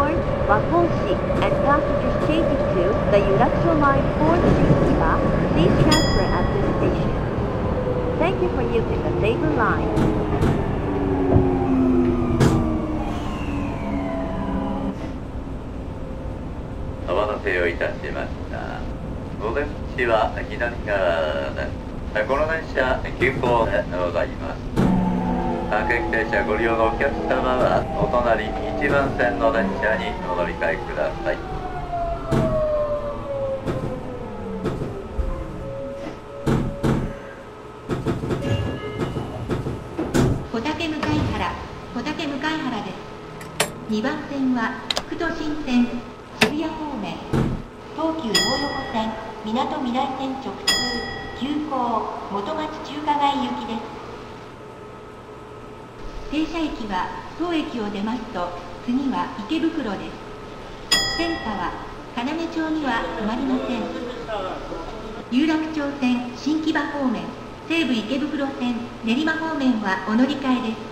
board Wakonshi and passengers changing to the Yurakucho Line for Shinkiba, please transfer at this station. Thank you for using the Seibu Line. お待たせをいたしました。お出口は左側です。この電車、急行でございます。各駅停車ご利用のお客様は、お隣1番線の電車にお乗り換えください。 小竹向原、小竹向原です。2番線は副都心線、渋谷方面、東急東横線、みなとみらい線直通、急行、元町中華街行きです。停車駅は当駅を出ますと、次は池袋です。電車は要町には止まりません。有楽町線、新木場方面、西武池袋線、練馬方面はお乗り換えです。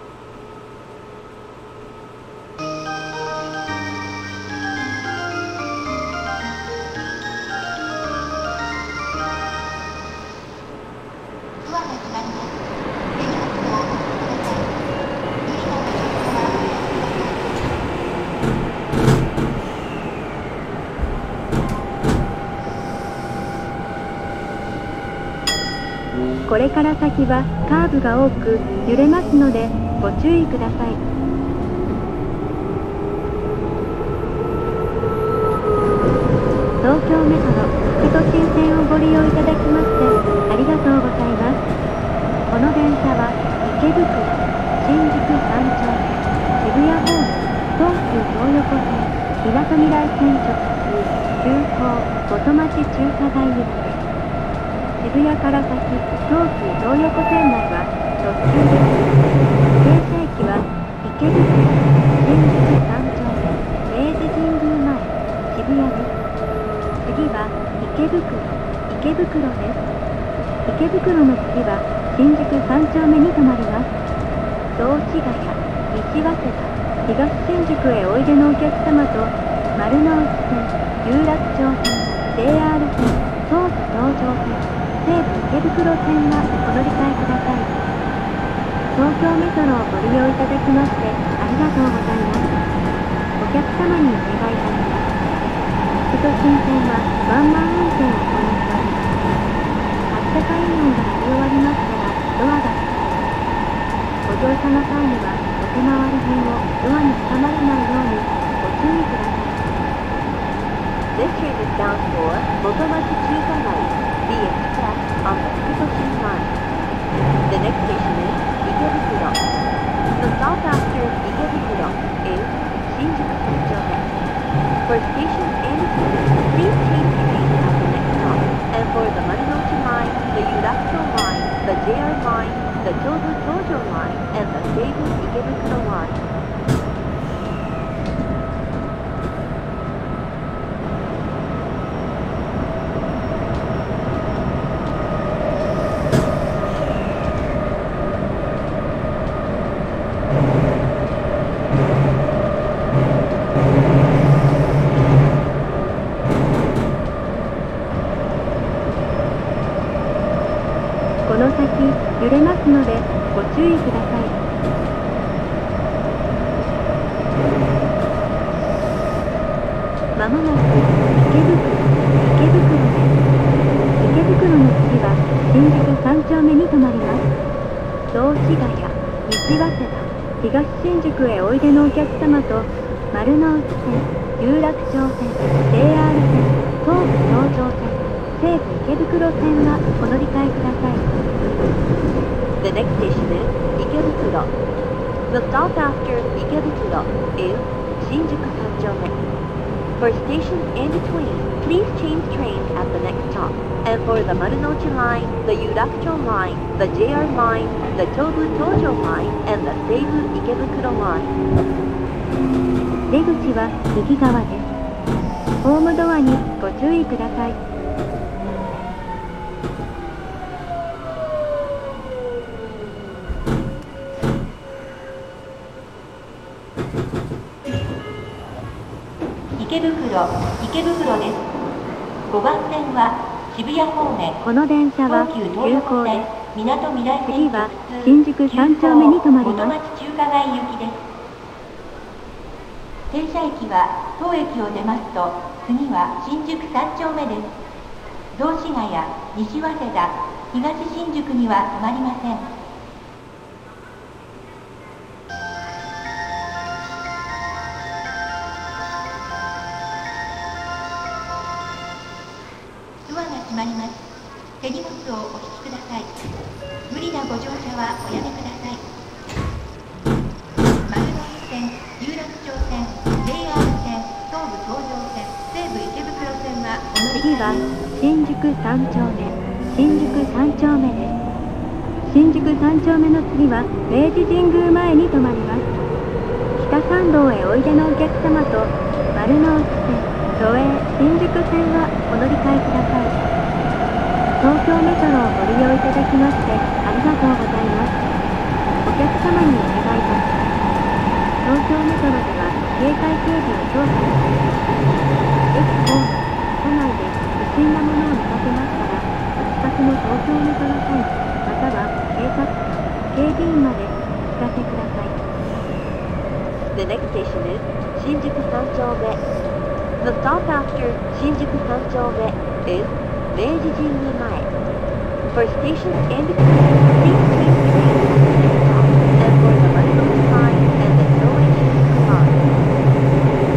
これから先はカーブが多く揺れますのでご注意ください。東京メトロ副都心線をご利用いただきましてありがとうございます。この電車は池袋、新宿三丁目、渋谷方面、東急東横線、みなとみらい線直通、急行、元町中華街行きです。渋谷から先、東急東横線内は特急です。停車駅は池袋、新宿三丁目、明治神宮前、渋谷です。次は池袋です。池袋の次は新宿三丁目に停まります。雑司ヶ谷、西早稲田、東新宿へおいでのお客様と丸の内線、有楽町線、JR 線、東武東上線、西武池袋線はお乗り換えください。東京メトロをご利用いただきましてありがとうございます。お客様にお願いいたします。副都心線はワンマン運転を行っております。あったかい飲が飲み終わりましたらドアが閉じます。ご乗車の際にはお手回り品をドアに挟まれないようにご注意ください。 This train is bound for Motomachi Chukagai, the express on the Fukutoshi line. The next station is Ikebukuro. The stop after Ikebukuro is Shinjuku Sanchome. For stations and trains, please change trains at the next stop. And for the Marunouchi line, the Yurakucho line, the JR line, the Chobu Tojo line, and the Seibu Ikebukuro line. この先揺れますのでご注意ください。まもなく池袋です。池袋の次は新宿三丁目に停まります。雑司ヶ谷、西早稲田、東新宿へおいでのお客様と丸の内線、有楽町線、JR 線、東武東上線、西武池袋線はお乗り換えください。 The next station is Ikebukuro. The stop after Ikebukuro is Shinjuku Sanchome. For stations and between, please change trains at the next stop. And for the Marunouchi line, the Yurakucho line, the JR line, the Chobu Tojo line, and the Seibu Ikebukuro line. 出口は右側です。ホームドアにご注意ください。 池袋です。5番線は渋谷方面、 この電車は東急急東横線行です。 みなとみらい線次は新宿三丁目に停まり元ます。 町中華街行きです。停車駅は当駅を出ますと次は新宿三丁目です。道志ヶ谷、西早稲田、東新宿には止まりません。ドアが閉まります。手荷物をお引きください。無理なご乗車はおやめください。丸ノ内線、有楽町線、JR 線、東武東上線、西武池袋線はお乗り次は新宿三丁目、新宿三丁目です。新宿三丁目の次は明治神宮前に停まります。北参道へおいでのお客様と丸ノ内線、都営新宿線はお乗り換えください。東京メトロをご利用いただきましてありがとうございます。お客様にお願いいたします。東京メトロでは警戒警備を強化しています。駅構内、車内で不審なものを見かけましたら、お近くの東京メトロ隊または警察官、警備員までお聞かせください。 The next station is Shinjuku Sanchome. The stop after Shinjuku Sanchome is Meiji Jingu Mae. For stations in between, please keep your name at the stop and for the Marunochi line and the Toei Shinjuku line.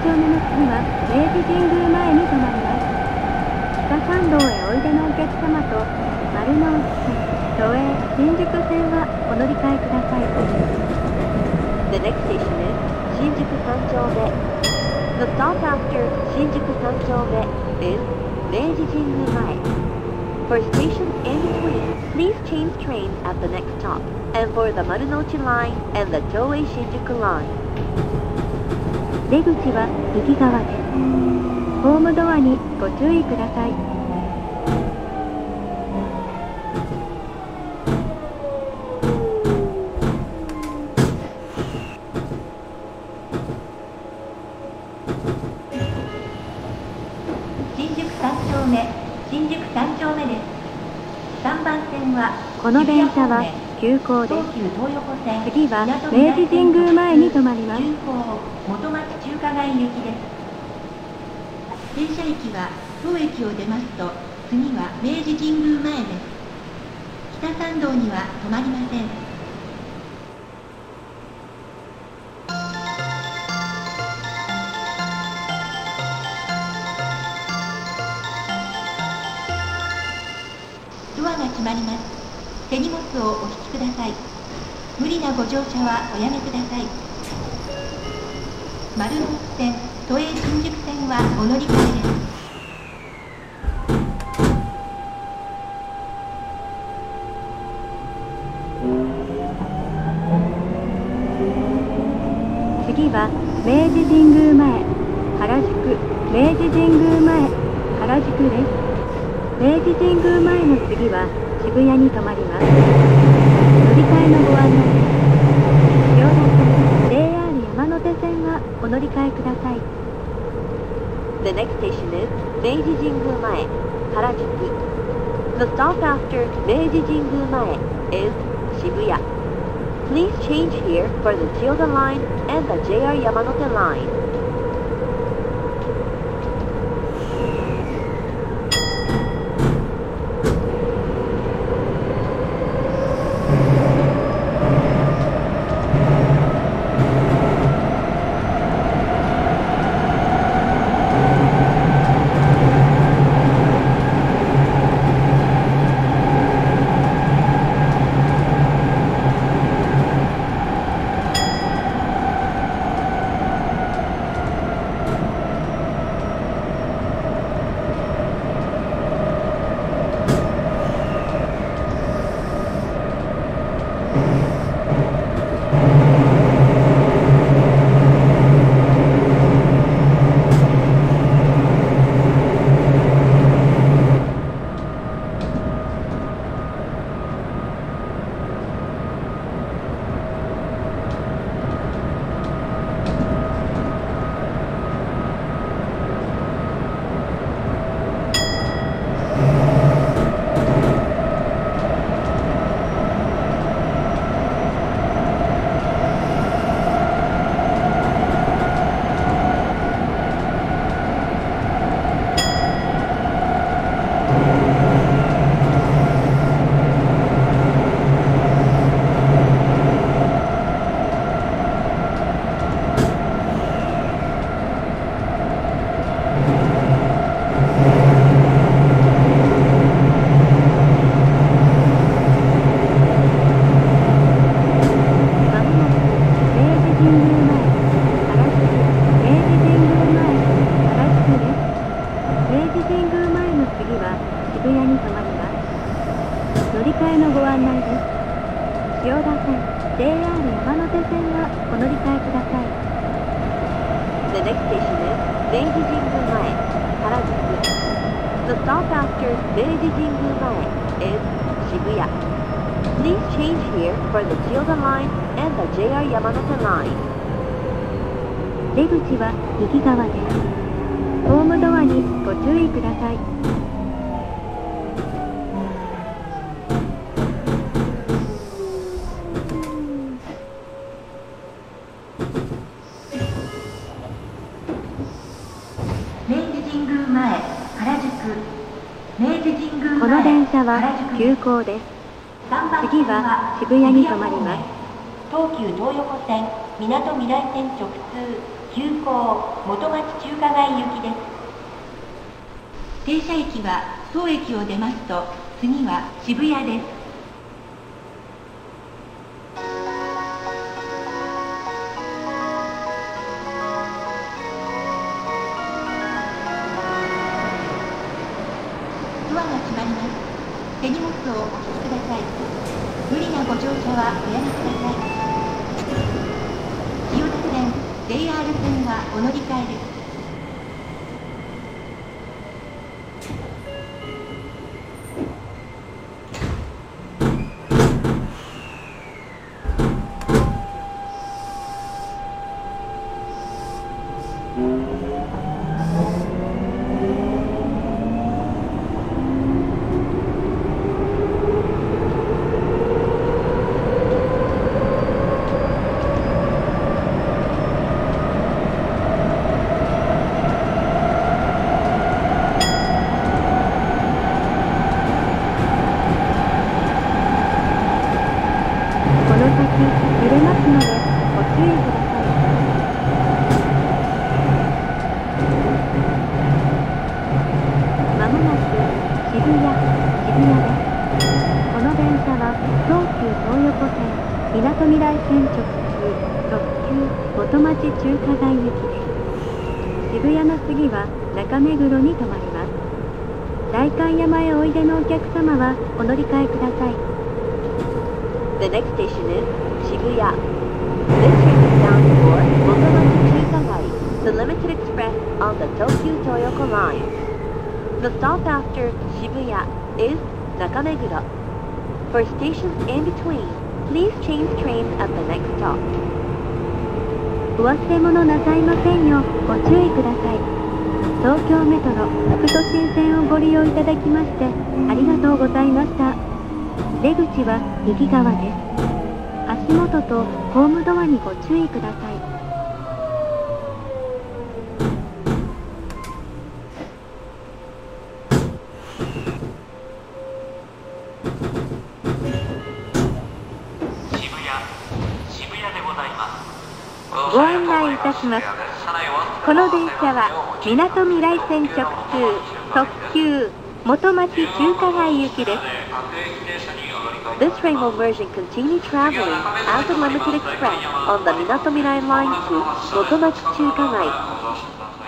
丁目の次は明治神宮前に停まります。北参道へおいでのお客様と丸の内線、都営、新宿線はお乗り換えください。 The next station is 新宿三丁目。The stop after 新宿三丁目 is 明治神宮前。For stations in between, please change trains at the next stop. And for the Marunouchi line and the Toei Shinjuku line. 出口は右側です。ホームドアにご注意ください。 新宿三丁目、新宿三丁目です。3番線はこの電車は急行です。 東急東横線、 次は明治神宮前に停まります。 急行元町中華街行きです。停車駅は当駅を出ますと次は明治神宮前です。北参道には止まりません。ドアが閉まります。手荷物をお引きください。無理なご乗車はおやめください。丸の内線、都営新宿線はお乗り換えです。 次は明治神宮前、原宿、明治神宮前、原宿です。明治神宮前の次は渋谷に停まります。乗り換えのご案内です。千代田線、JR 山手線はお乗り換えください。 The next station is 明治神宮前、原宿。The stop after 明治神宮前 is 渋谷。Please change here for the Chiyoda line and the JR Yamanote line. The next station is 明治神宮前、原宿。The stop after 明治神宮前 is 渋谷。Please change here for the Chiyoda line and the JR Yamanote line. 出口は右側です。ホームドアにご注意ください。この電車は急行です。次は渋谷に停まります。 東急東横線、みなとみらい線直通急行元町中華街行きです。停車駅は当駅を出ますと次は渋谷です。ドアが閉まります。手荷物をお引きください。無理なご乗車はおやめください。千代田線 JR 線はお乗り換えです。みなとみらい線直通特急元町中華街行きです。渋谷の次は中目黒に停まります。代官山へおいでのお客様はお乗り換えください。 The next station is Shibuya. This train is bound for Motomachi Chukagai, the limited express on the Tokyu Toyoko line. The stop after Shibuya is Nakameguro. For stations in between, please change trains at the next stop. お忘れ物なさいませんようご注意ください。東京メトロ副都心線をご利用いただきましてありがとうございました。出口は右側です。足元とホームドアにご注意ください。ご案内いたします。この電車はみなとみらい線直通特急元町中華街行きです。 This train will merge and continue traveling as a limited express on the Minatomirai line to Motomachi Chukagai.